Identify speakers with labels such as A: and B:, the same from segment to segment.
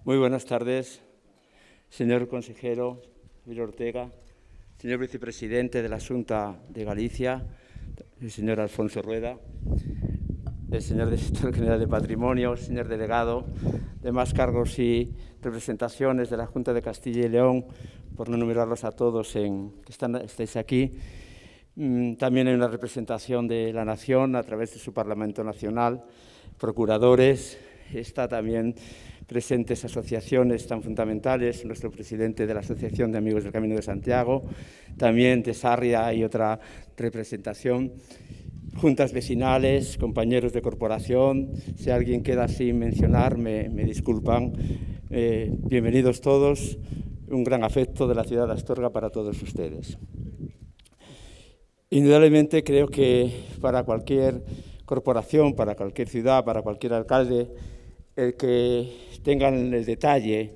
A: Muy buenas tardes, señor consejero Luis Ortega, señor vicepresidente de la Xunta de Galicia, el señor Alfonso Rueda, el señor director general de Patrimonio, señor delegado, demás cargos y representaciones de la Junta de Castilla y León, por no enumerarlos a todos que estáis aquí. También hay una representación de la Nación a través de su Parlamento Nacional, procuradores, está también presentes asociaciones tan fundamentales, nuestro presidente de la Asociación de Amigos del Camino de Santiago, también de Sarria hay otra representación, juntas vecinales, compañeros de corporación. Si alguien queda sin mencionar, me disculpan. Bienvenidos todos, un gran afecto de la ciudad de Astorga para todos ustedes. Indudablemente creo que para cualquier corporación, para cualquier ciudad, para cualquier alcalde, el que tengan el detalle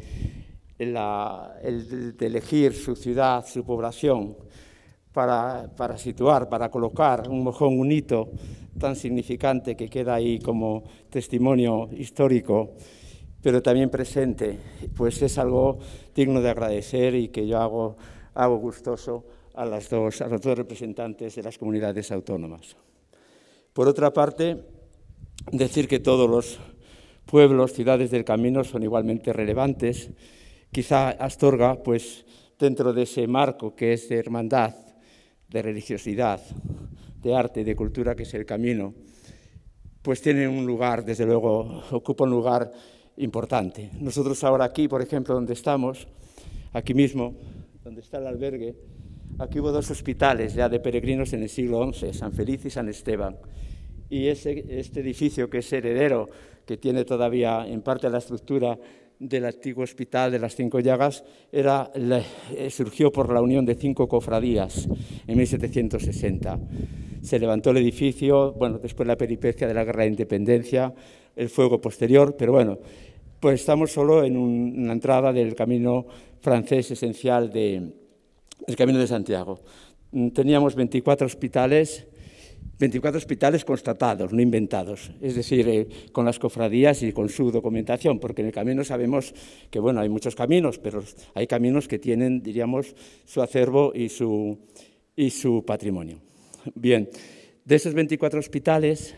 A: el de elegir su ciudad, su población, para situar, para colocar un mojón, un hito tan significante que queda ahí como testimonio histórico, pero también presente, pues es algo digno de agradecer y que yo hago gustoso a los dos representantes de las comunidades autónomas. Por otra parte, decir que todos los pueblos, ciudades del camino son igualmente relevantes. Quizá Astorga, pues dentro de ese marco que es de hermandad, de religiosidad, de arte y de cultura que es el camino, pues tiene un lugar, desde luego, ocupa un lugar importante. Nosotros ahora aquí, por ejemplo, donde estamos, aquí mismo, donde está el albergue, aquí hubo dos hospitales ya de peregrinos en el siglo XI, San Feliz y San Esteban. Y este edificio, que es heredero, que tiene todavía en parte la estructura del antiguo hospital de las Cinco Llagas, surgió por la unión de 5 cofradías en 1760. Se levantó el edificio, bueno, después la peripecia de la Guerra de Independencia, el fuego posterior, pero bueno, pues estamos solo en una entrada del camino francés esencial del Camino de Santiago. Teníamos 24 hospitales constatados, no inventados, es decir, con las cofradías y con su documentación, porque en el camino sabemos que, bueno, hay muchos caminos, pero hay caminos que tienen, diríamos, su acervo y su patrimonio. Bien, de esos 24 hospitales,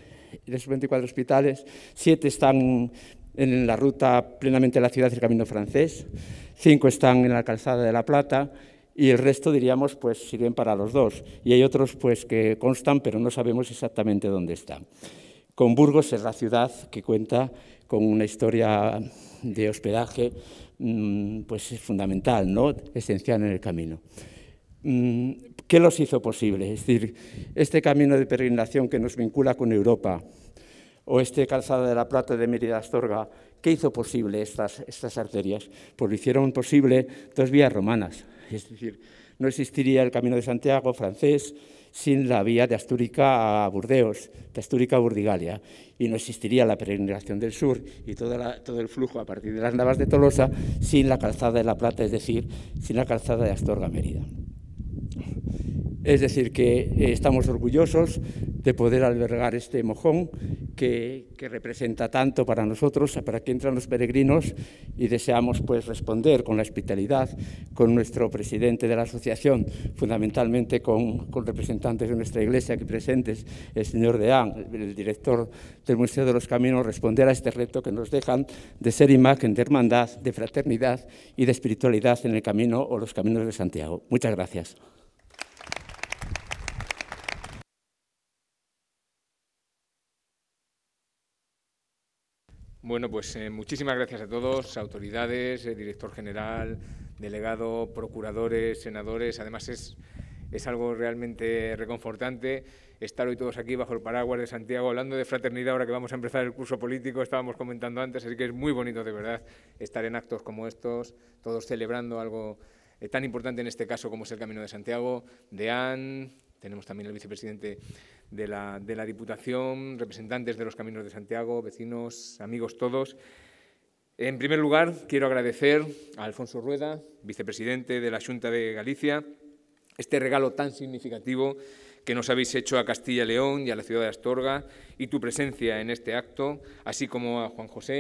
A: 7 están en la ruta plenamente a la ciudad del Camino francés, 5 están en la Calzada de la Plata, y el resto, diríamos, pues sirven para los dos. Y hay otros pues que constan, pero no sabemos exactamente dónde están. Con Burgos es la ciudad que cuenta con una historia de hospedaje pues fundamental, ¿no? Esencial en el camino. ¿Qué los hizo posible? Es decir, este camino de peregrinación que nos vincula con Europa, o este Calzada de la Plata de Mérida Astorga, ¿qué hizo posible estas arterias? Pues lo hicieron posible 2 vías romanas. Es decir, no existiría el Camino de Santiago francés sin la vía de Astúrica a Burdeos, de Astúrica a Burdigalia, y no existiría la peregrinación del sur y todo el flujo a partir de las Navas de Tolosa sin la Calzada de la Plata, es decir, sin la Calzada de Astorga a Mérida. Es decir, que estamos orgullosos de poder albergar este mojón que representa tanto para nosotros, para que entran los peregrinos, y deseamos pues responder con la hospitalidad, con nuestro presidente de la asociación, fundamentalmente con representantes de nuestra iglesia aquí presentes, el señor Deán, el director del Museo de los Caminos, responder a este reto que nos dejan de ser imagen de hermandad, de fraternidad y de espiritualidad en el camino o los caminos de Santiago. Muchas gracias.
B: Bueno, pues muchísimas gracias a todos, autoridades, director general, delegado, procuradores, senadores. Además es algo realmente reconfortante estar hoy todos aquí bajo el paraguas de Santiago, hablando de fraternidad ahora que vamos a empezar el curso político, estábamos comentando antes, así que es muy bonito de verdad estar en actos como estos, todos celebrando algo tan importante en este caso como es el Camino de Santiago. Deán, tenemos también el vicepresidente de la Diputación, representantes de los Caminos de Santiago, vecinos, amigos todos. En primer lugar, quiero agradecer a Alfonso Rueda, vicepresidente de la Xunta de Galicia, este regalo tan significativo que nos habéis hecho a Castilla y León y a la ciudad de Astorga y tu presencia en este acto, así como a Juan José,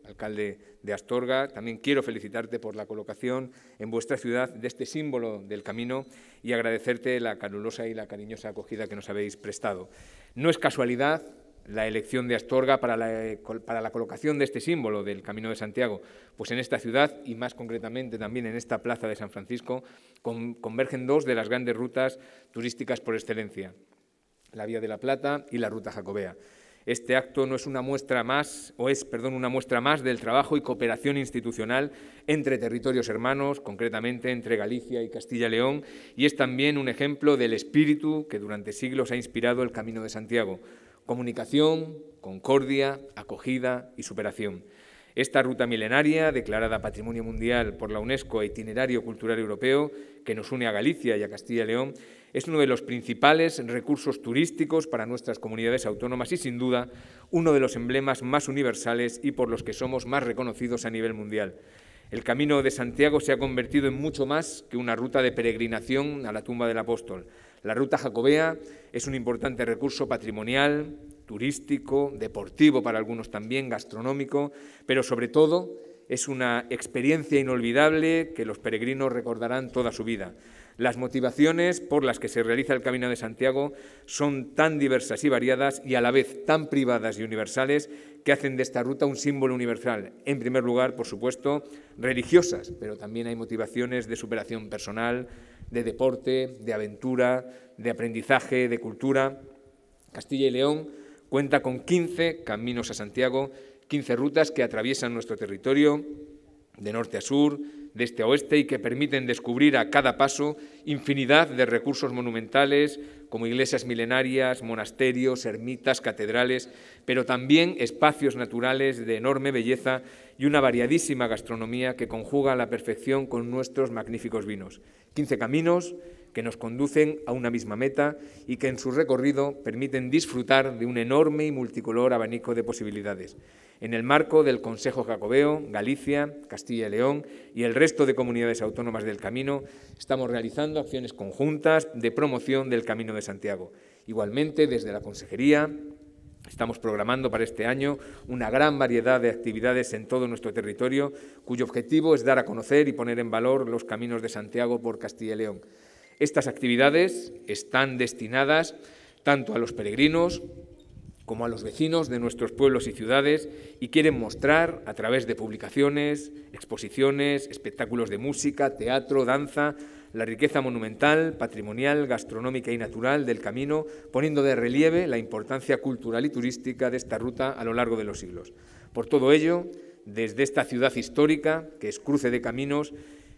B: alcalde de Astorga. También quiero felicitarte por la colocación en vuestra ciudad de este símbolo del camino y agradecerte la calurosa y la cariñosa acogida que nos habéis prestado. No es casualidad la elección de Astorga para la colocación de este símbolo del Camino de Santiago, pues en esta ciudad y más concretamente también en esta plaza de San Francisco convergen dos de las grandes rutas turísticas por excelencia, la Vía de la Plata y la Ruta Jacobea. Este acto no es una muestra más, una muestra más del trabajo y cooperación institucional entre territorios hermanos, concretamente entre Galicia y Castilla y León, y es también un ejemplo del espíritu que durante siglos ha inspirado el Camino de Santiago: comunicación, concordia, acogida y superación. Esta ruta milenaria, declarada Patrimonio Mundial por la UNESCO e Itinerario Cultural Europeo, que nos une a Galicia y a Castilla y León, es uno de los principales recursos turísticos para nuestras comunidades autónomas y, sin duda, uno de los emblemas más universales y por los que somos más reconocidos a nivel mundial. El Camino de Santiago se ha convertido en mucho más que una ruta de peregrinación a la tumba del apóstol. La Ruta Jacobea es un importante recurso patrimonial, turístico, deportivo para algunos también, gastronómico, pero sobre todo es una experiencia inolvidable que los peregrinos recordarán toda su vida. Las motivaciones por las que se realiza el Camino de Santiago son tan diversas y variadas y a la vez tan privadas y universales que hacen de esta ruta un símbolo universal. En primer lugar, por supuesto, religiosas, pero también hay motivaciones de superación personal, de deporte, de aventura, de aprendizaje, de cultura. Castilla y León cuenta con 15 caminos a Santiago, 15 rutas que atraviesan nuestro territorio de norte a sur, de este a oeste y que permiten descubrir a cada paso infinidad de recursos monumentales como iglesias milenarias, monasterios, ermitas, catedrales, pero también espacios naturales de enorme belleza y una variadísima gastronomía que conjuga a la perfección con nuestros magníficos vinos. 15 caminos que nos conducen a una misma meta y que en su recorrido permiten disfrutar de un enorme y multicolor abanico de posibilidades. En el marco del Consejo Jacobeo, Galicia, Castilla y León y el resto de comunidades autónomas del Camino estamos realizando acciones conjuntas de promoción del Camino de Santiago. Igualmente, desde la Consejería, estamos programando para este año una gran variedad de actividades en todo nuestro territorio, cuyo objetivo es dar a conocer y poner en valor los caminos de Santiago por Castilla y León. Estas actividades están destinadas tanto a los peregrinos como a los vecinos de nuestros pueblos y ciudades y quieren mostrar, a través de publicaciones, exposiciones, espectáculos de música, teatro, danza, la riqueza monumental, patrimonial, gastronómica y natural del Camino, poniendo de relieve la importancia cultural y turística de esta ruta a lo largo de los siglos. Por todo ello, desde esta ciudad histórica, que es cruce de caminos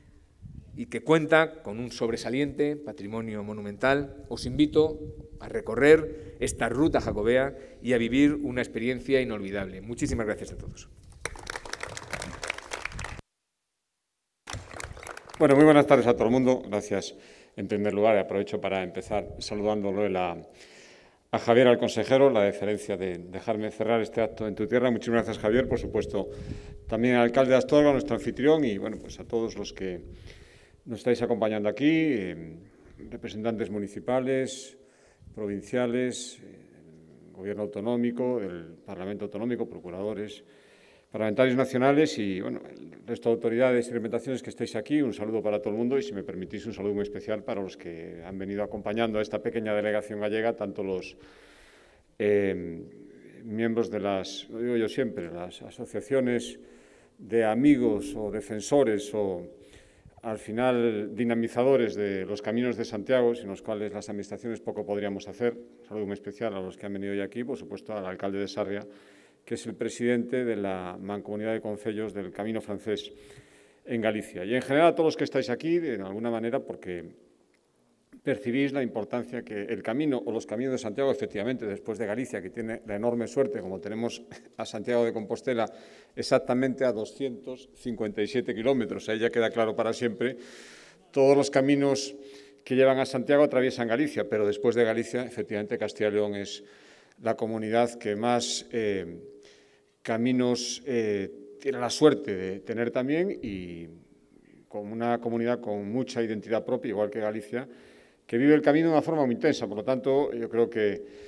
B: y que cuenta con un sobresaliente patrimonio monumental, os invito a recorrer esta ruta jacobea y a vivir una experiencia inolvidable. Muchísimas gracias a todos.
C: Bueno, muy buenas tardes a todo el mundo. Gracias en primer lugar. Aprovecho para empezar saludándolo a Javier, al consejero, la deferencia de dejarme cerrar este acto en tu tierra. Muchísimas gracias, Javier. Por supuesto, también al alcalde de Astorga, nuestro anfitrión, y bueno, pues a todos los que nos estáis acompañando aquí, representantes municipales, provinciales, el Gobierno autonómico, el Parlamento autonómico, procuradores, parlamentarios nacionales y bueno, el resto de autoridades y representaciones que estáis aquí. Un saludo para todo el mundo y, si me permitís, un saludo muy especial para los que han venido acompañando a esta pequeña delegación gallega, tanto los miembros de las, lo digo yo siempre, las asociaciones de amigos o defensores o al final dinamizadores de los caminos de Santiago, sin los cuales las administraciones poco podríamos hacer. Un saludo muy especial a los que han venido hoy aquí, por supuesto al alcalde de Sarria, que es el presidente de la Mancomunidad de Concellos del Camino Francés en Galicia. Y en general a todos los que estáis aquí, de alguna manera, porque percibís la importancia que el camino o los caminos de Santiago, efectivamente, después de Galicia, que tiene la enorme suerte, como tenemos a Santiago de Compostela, exactamente a 257 kilómetros, ahí ya queda claro para siempre, todos los caminos que llevan a Santiago atraviesan Galicia, pero después de Galicia, efectivamente, Castilla y León es la comunidad que más caminos tiene la suerte de tener también, y como una comunidad con mucha identidad propia, igual que Galicia, que vive el camino de una forma muy intensa. Por lo tanto, yo creo que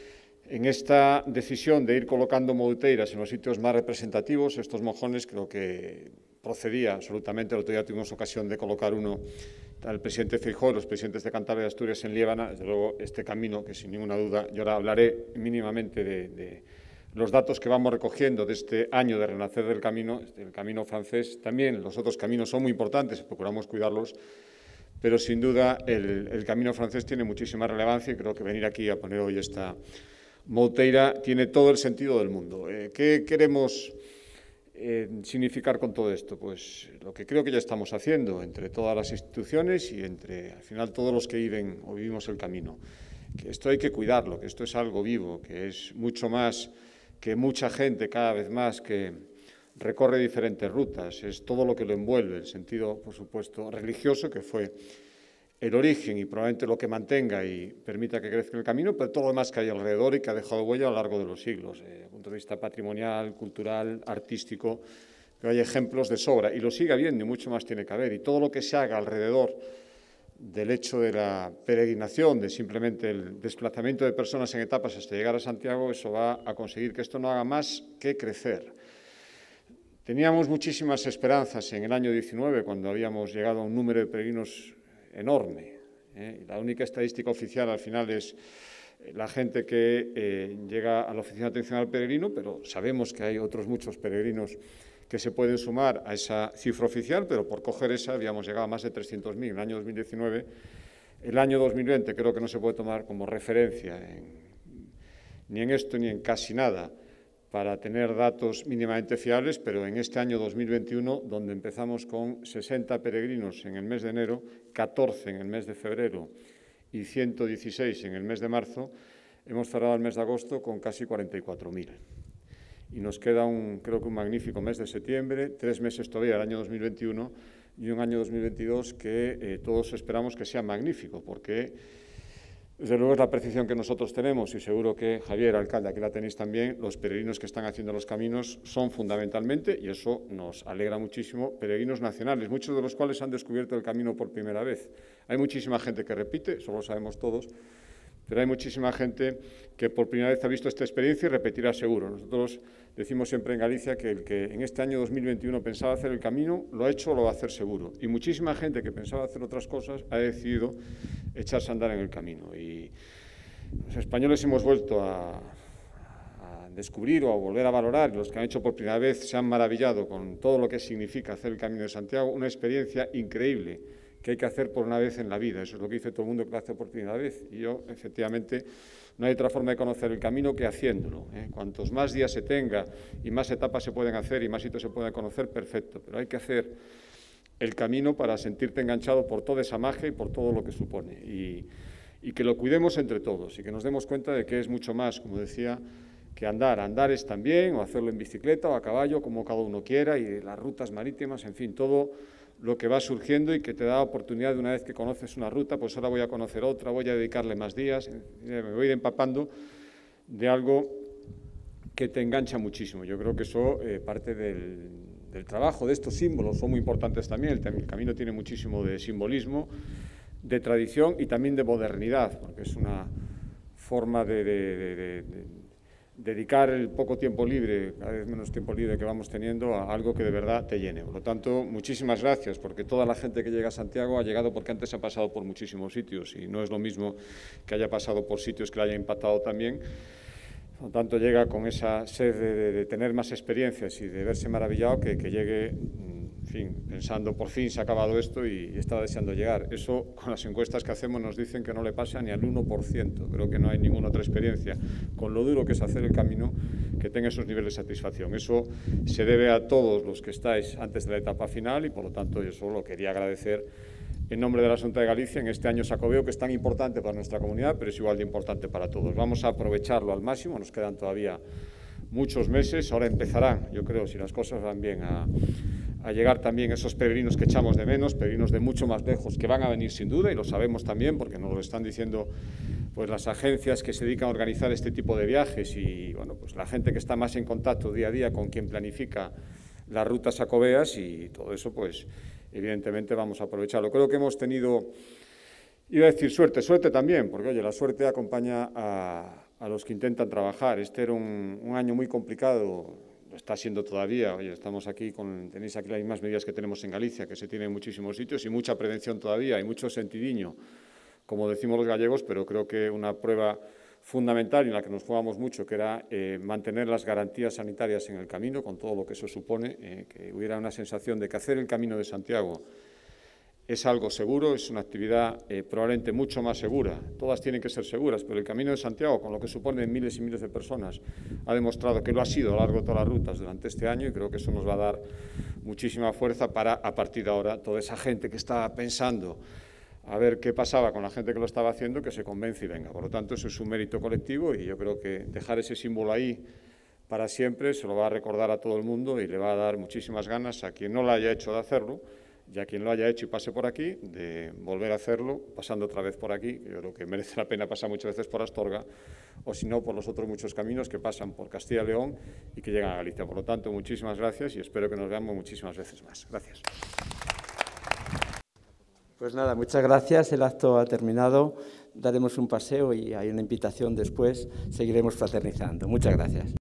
C: En esta decisión de ir colocando mouteiras en los sitios más representativos, estos mojones, creo que procedía absolutamente. El otro día tuvimos ocasión de colocar uno al presidente Feijóo, los presidentes de Cantabria y Asturias en Liébana. Desde luego, este camino, que sin ninguna duda, yo ahora hablaré mínimamente de los datos que vamos recogiendo de este año de renacer del camino, el camino francés. También los otros caminos son muy importantes, procuramos cuidarlos, pero sin duda el camino francés tiene muchísima relevancia y creo que venir aquí a poner hoy esta mouteira tiene todo el sentido del mundo. ¿Qué queremos significar con todo esto? Pues lo que creo que ya estamos haciendo entre todas las instituciones y entre, al final, todos los que viven o vivimos el camino. Que esto hay que cuidarlo, que esto es algo vivo, que es mucho más que mucha gente cada vez más que recorre diferentes rutas, es todo lo que lo envuelve, el sentido, por supuesto, religioso, que fue el origen y probablemente lo que mantenga y permita que crezca el camino, pero todo lo demás que hay alrededor y que ha dejado huella a lo largo de los siglos, desde el punto de vista patrimonial, cultural, artístico, pero hay ejemplos de sobra, y lo sigue habiendo y mucho más tiene que haber, y todo lo que se haga alrededor del hecho de la peregrinación, de simplemente el desplazamiento de personas en etapas hasta llegar a Santiago, eso va a conseguir que esto no haga más que crecer. Teníamos muchísimas esperanzas en el año 19, cuando habíamos llegado a un número de peregrinos enorme. Y la única estadística oficial al final es la gente que llega a la Oficina de Atención al Peregrino, pero sabemos que hay otros muchos peregrinos que se pueden sumar a esa cifra oficial, pero por coger esa habíamos llegado a más de 300.000 en el año 2019. El año 2020 creo que no se puede tomar como referencia ni en esto ni en casi nada para tener datos mínimamente fiables, pero en este año 2021, donde empezamos con 60 peregrinos en el mes de enero, 14 en el mes de febrero y 116 en el mes de marzo, hemos cerrado el mes de agosto con casi 44.000. Y nos queda creo que un magnífico mes de septiembre, 3 meses todavía del año 2021 y un año 2022 que todos esperamos que sea magnífico, porque desde luego es la percepción que nosotros tenemos, y seguro que Javier, alcalde, aquí la tenéis también, los peregrinos que están haciendo los caminos son fundamentalmente, y eso nos alegra muchísimo, peregrinos nacionales, muchos de los cuales han descubierto el camino por primera vez. Hay muchísima gente que repite, eso lo sabemos todos, pero hay muchísima gente que por primera vez ha visto esta experiencia y repetirá seguro. Nosotros decimos siempre en Galicia que el que en este año 2021 pensaba hacer el camino, lo ha hecho o lo va a hacer seguro. Y muchísima gente que pensaba hacer otras cosas ha decidido echarse a andar en el camino. Y los españoles hemos vuelto a descubrir o a volver a valorar, los que han hecho por primera vez se han maravillado con todo lo que significa hacer el Camino de Santiago, una experiencia increíble que hay que hacer por una vez en la vida. Eso es lo que dice todo el mundo que lo hace por primera vez. Y yo, efectivamente, no hay otra forma de conocer el camino que haciéndolo. Cuantos más días se tenga y más etapas se pueden hacer y más sitios se pueden conocer, perfecto. Pero hay que hacer el camino para sentirte enganchado por toda esa magia y por todo lo que supone. Y que lo cuidemos entre todos y que nos demos cuenta de que es mucho más, como decía, que andar. Andar es también, o hacerlo en bicicleta o a caballo, como cada uno quiera, y las rutas marítimas, en fin, todo lo que va surgiendo y que te da la oportunidad de, una vez que conoces una ruta, pues ahora voy a conocer otra, voy a dedicarle más días, me voy a ir empapando de algo que te engancha muchísimo. Yo creo que eso parte del trabajo de estos símbolos, son muy importantes también. El camino tiene muchísimo de simbolismo, de tradición y también de modernidad, porque es una forma de dedicar el poco tiempo libre, cada vez menos tiempo libre que vamos teniendo, a algo que de verdad te llene. Por lo tanto, muchísimas gracias, porque toda la gente que llega a Santiago ha llegado porque antes ha pasado por muchísimos sitios y no es lo mismo que haya pasado por sitios que le haya impactado también. Por lo tanto, llega con esa sed de tener más experiencias y de verse maravillado que llegue, en fin, pensando por fin se ha acabado esto y estaba deseando llegar. Eso, con las encuestas que hacemos, nos dicen que no le pasa ni al 1%. Creo que no hay ninguna otra experiencia, con lo duro que es hacer el camino, que tenga esos niveles de satisfacción. Eso se debe a todos los que estáis antes de la etapa final y, por lo tanto, yo solo quería agradecer en nombre de la Xunta de Galicia en este año Xacobeo, que es tan importante para nuestra comunidad, pero es igual de importante para todos. Vamos a aprovecharlo al máximo, nos quedan todavía muchos meses, ahora empezarán, yo creo, si las cosas van bien, a llegar también esos peregrinos que echamos de menos, peregrinos de mucho más lejos, que van a venir sin duda, y lo sabemos también, porque nos lo están diciendo pues las agencias que se dedican a organizar este tipo de viajes y bueno, pues la gente que está más en contacto día a día con quien planifica las rutas xacobeas, y todo eso, pues evidentemente vamos a aprovecharlo. Creo que hemos tenido, iba a decir suerte también, porque oye, la suerte acompaña a a los que intentan trabajar. Este era un año muy complicado, lo está siendo todavía. Oye, estamos aquí, tenéis aquí las mismas medidas que tenemos en Galicia, que se tienen en muchísimos sitios, y mucha prevención todavía, y mucho sentidiño, como decimos los gallegos, pero creo que una prueba fundamental y en la que nos jugamos mucho, que era mantener las garantías sanitarias en el camino, con todo lo que eso supone, que hubiera una sensación de que hacer el Camino de Santiago es algo seguro, es una actividad probablemente mucho más segura. Todas tienen que ser seguras, pero el Camino de Santiago, con lo que supone miles y miles de personas, ha demostrado que lo ha sido a lo largo de todas las rutas durante este año, y creo que eso nos va a dar muchísima fuerza para, a partir de ahora, toda esa gente que está pensando a ver qué pasaba con la gente que lo estaba haciendo, que se convence y venga. Por lo tanto, eso es un mérito colectivo, y yo creo que dejar ese símbolo ahí para siempre se lo va a recordar a todo el mundo y le va a dar muchísimas ganas a quien no lo haya hecho de hacerlo, y a quien lo haya hecho y pase por aquí, de volver a hacerlo, pasando otra vez por aquí, que yo creo que merece la pena pasar muchas veces por Astorga, o si no, por los otros muchos caminos que pasan por Castilla y León y que llegan a Galicia. Por lo tanto, muchísimas gracias y espero que nos veamos muchísimas veces más. Gracias.
A: Pues nada, muchas gracias. El acto ha terminado. Daremos un paseo y hay una invitación después. Seguiremos fraternizando. Muchas gracias.